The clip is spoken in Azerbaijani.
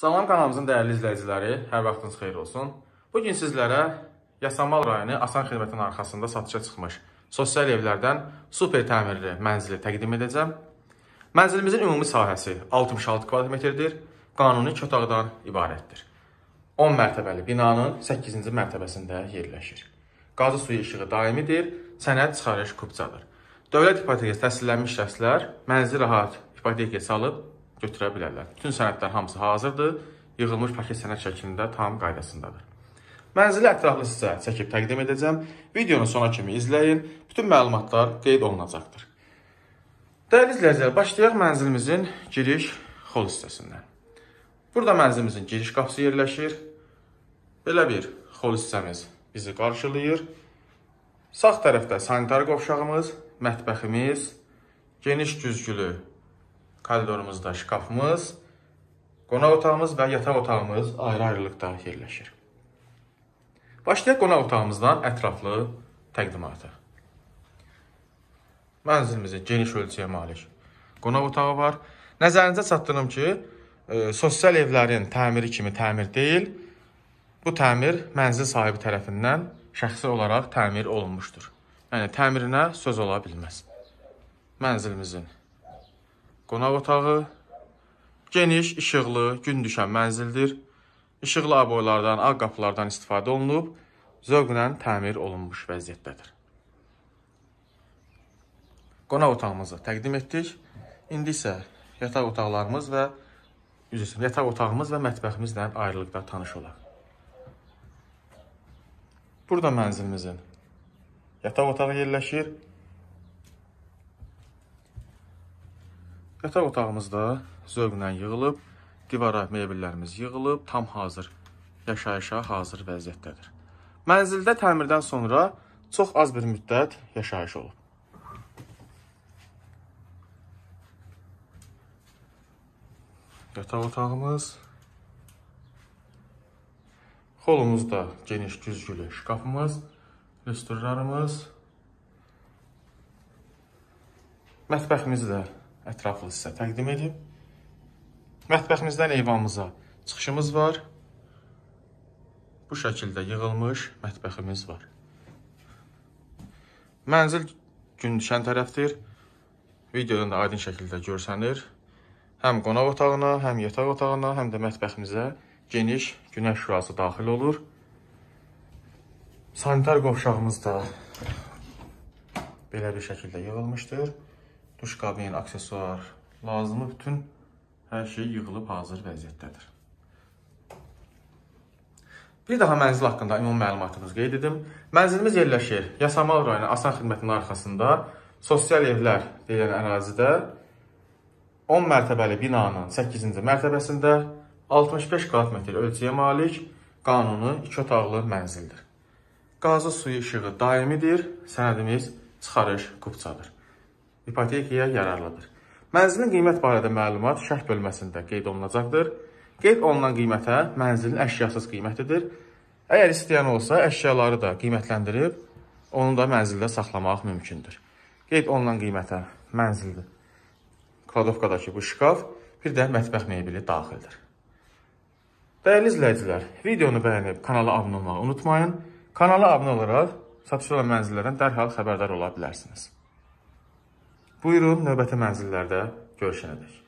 Salam kanalımızın dəyərli izləyiciləri, hər vaxtınız xeyir olsun. Bugün sizlərə Yasamal rayonu Asan Xidmətin arxasında satışa çıxmış sosial evlərdən super təmirli mənzili təqdim edəcəm. Mənzilimizin ümumi sahəsi 66 kvadratmetrdir, qanuni 2 otaqdan ibarətdir. 10 mərtəbəli binanın 8-ci mərtəbəsində yerləşir. Qazı suyu işığı daimidir, sənəd çıxarış kupçadır. Dövlət ipotekası təhsillənmiş şəxslər mənzili rahat ipotekaya salıb götürə bilərlər. Bütün sənədlər hamısı hazırdır, yığılmış paket sənəd şəklində tam qaydasındadır. Mənzili ətraflı sizə çəkib təqdim edəcəm. Videonun sona kimi izləyin, bütün məlumatlar qeyd olunacaqdır. Dəyərli izləyicilər, başlayaq mənzilimizin giriş xol hissəsindən. Burada mənzilimizin giriş qapısı yerləşir. Belə bir xol hissəmiz bizi qarşılayır. Sağ tərəfdə sanitar qovşağımız, mətbəximiz, geniş güzgülü koridorumuzda şkafımız, qonaq otağımız və yataq otağımız ayrı-ayrılıqda yerləşir. Başlayaq qonaq otağımızdan ətraflı təqdimata. Mənzilimizin geniş ölçüyə malik qonaq otağı var. Nəzərinizə çatdırım ki, sosial evlərin təmiri kimi təmir deyil. Bu təmir mənzil sahibi tərəfindən şəxsi olaraq təmir olunmuşdur. Yəni, təmirinə söz ola bilməz. Mənzilimizin qonaq otağı geniş, işıqlı, gün düşən mənzildir. İşıqlı aboylardan, ağ qapılardan istifadə olunub, zövqlə təmir olunmuş vəziyyətdədir. Qonaq otağımızı təqdim etdik. İndi isə yataq otaqlarımız və mətbəximizlə ayrılıqda tanış olaq. Burada mənzilimizin yataq otağı yerləşir. Yataq otağımızda zövqlə yığılıb, divara mebellərimiz yığılıb, tam hazır, yaşayışa hazır vəziyyətdədir. Mənzildə təmirdən sonra çox az bir müddət yaşayış olub. Yataq otağımız, xolumuzda geniş güzgülü şkafımız, restorlarımız, mətbəximizi də ətraflı sizə təqdim edib. Mətbəximizdən eyvanımıza çıxışımız var. Bu şəkildə yığılmış mətbəximiz var. Mənzil gün düşən tərəfdir. Videodan da aydın şəkildə görsənir. Həm qonaq otağına, həm yataq otağına, həm də mətbəximizə geniş günəş şüası daxil olur. Sanitar qovşağımız da belə bir şəkildə yığılmışdır. Duş kabin, aksesuar, lazımı bütün hər şey yığılıb hazır vəziyyətdədir. Bir daha mənzil haqqında ümumi məlumatımızı qeyd edim. Mənzilimiz yerləşir Yasamal rayonu Asan Xidmətinin arxasında sosial evlər deyilən ərazidə 10 mərtəbəli binanın 8-ci mərtəbəsində 65 kvadratmetr ölçüyə malik qanuni 2 otaqlı mənzildir. Qazı suyu işığı daimidir, sənədimiz çıxarış kupçadır. İpotekaya yararlıdır. Mənzilin qiymət barədə məlumat şərh bölməsində qeyd olunacaqdır. Qeyd olunan qiymətə mənzilin əşyasız qiymətidir. Əgər istəyən olsa, əşyaları da qiymətləndirib, onu da mənzildə saxlamaq mümkündür. Qeyd olunan qiymətə mənzildir. Kladovkadakı bu şkaf, bir də mətbəx mebeli daxildir. Dəyərli izləyicilər, videonu bəyənib kanala abunə olmağı unutmayın. Kanala abunə olaraq satış olan mənzillərdən dərhal xəbərdar ola bilərsiniz. Buyurun, növbəti mənzillərdə görüşənədək.